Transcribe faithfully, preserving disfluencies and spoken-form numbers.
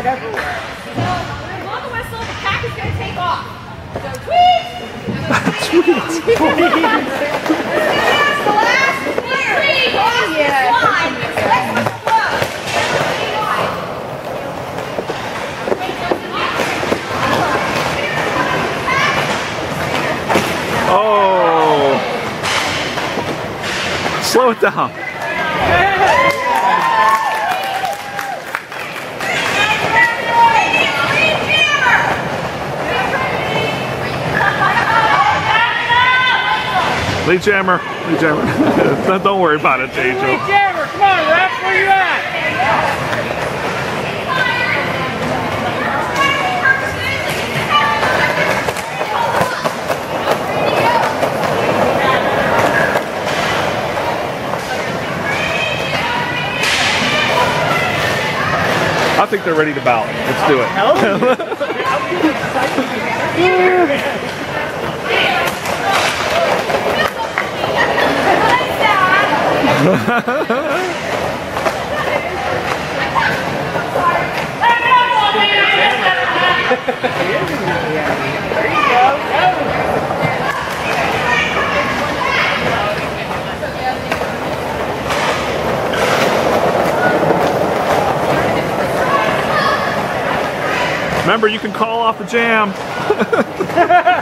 along the whistle, the pack is going to take off. So tweet! Tweet! The last clear. Three, last yeah. line. Let's blow. Oh! Slow it down. Lead jammer, lead jammer. Don't worry about it, Angel. Lead jammer, come on, ref, where you at? I think they're ready to bout. Let's do it. Remember, you can call off the jam.